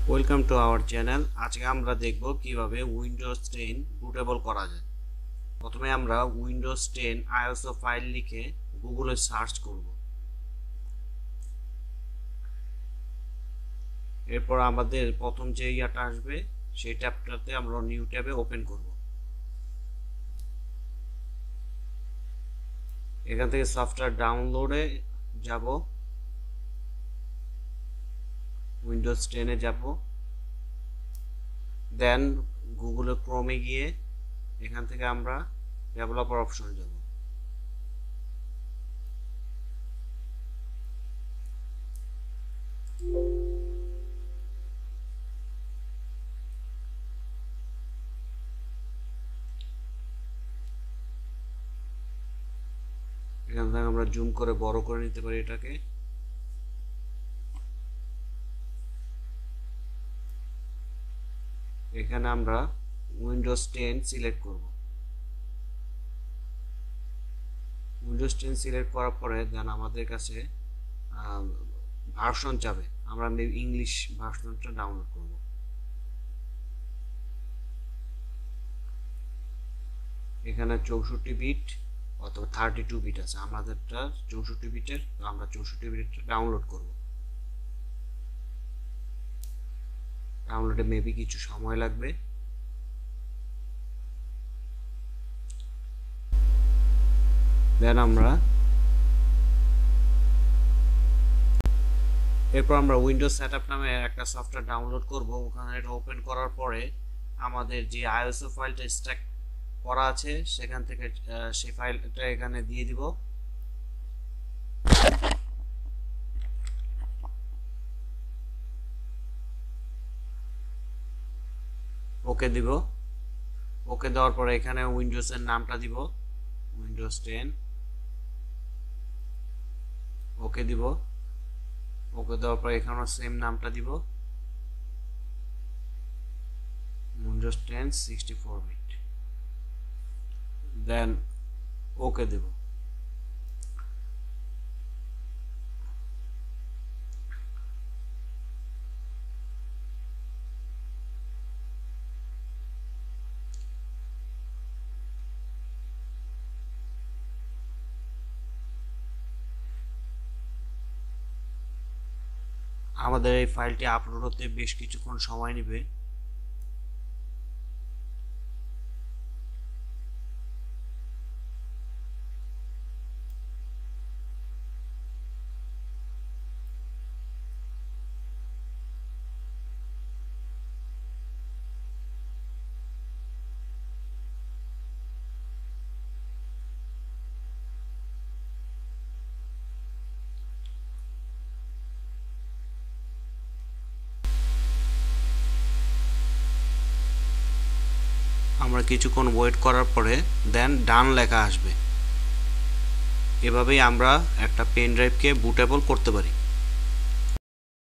Welcome to our channel. আজকে আমরা দেখব কিভাবে উইন্ডোজ 10 বুটেবল করা যায়। প্রথমে আমরা উইন্ডোজ 10 আইএসও ফাইল লিখে গুগলে সার্চ করব। এরপর আমাদের প্রথম যে ইয়াটা আসবে সেই ট্যাবটাতে আমরা নিউ ট্যাবে ওপেন করব। এখান থেকে সফটওয়্যার ডাউনলোডে যাব, উইন্ডোজ 10 এ যাব, দেন গুগলে ক্রোমে গিয়ে এখান থেকে আমরা ডেভেলপার অপশনে যাব। এখান থেকে আমরা জুম করে বড় করে নিতে পারি এটাকে। এখানে আমরা উইন্ডোজ 10 সিলেক্ট করব। উইন্ডোজ 10 সিলেক্ট করার পরে দেন আমাদের কাছে ভার্সন যাবে, আমরা ইংলিশ ভার্সনটা ডাউনলোড করব। এখানে 64 বিট অথবা 32 বিট আছে, আমাদেরটা 64 বিটের, তো আমরা 64 বিটটা ডাউনলোড করব। ডাউনলোডে মেবি কিছু সময় লাগবে। দেন এরপর আমরা উইন্ডোজ সেটআপ নামে একটা সফটওয়্যার ডাউনলোড করব। ওখানে এটা ওপেন করার পরে আমাদের যে আইএসও ফাইলটা স্ট্যাক করা আছে সেখান থেকে সেই ফাইলটা এখানে দিয়ে দিব। ওকে দিব। ওকে দেওয়ার পরে এখানে উইন্ডোজের নামটা দিব, উইন্ডোজ 10। ওকে দিব। ওকে দেওয়ার পরে এখানেও সেম নামটা দিব, উইন্ডোজ 10 64 বিট। দেন ওকে দেব। আমাদের এই ফাইলটি আপলোড হতে বেশ কিছুক্ষণ সময় নেবে। আমরা কিছুক্ষণ ওয়েট করার পরে দেন ডান লেখা আসবে। এভাবেই আমরা একটা পেন ড্রাইভকে বুটেবল করতে পারি।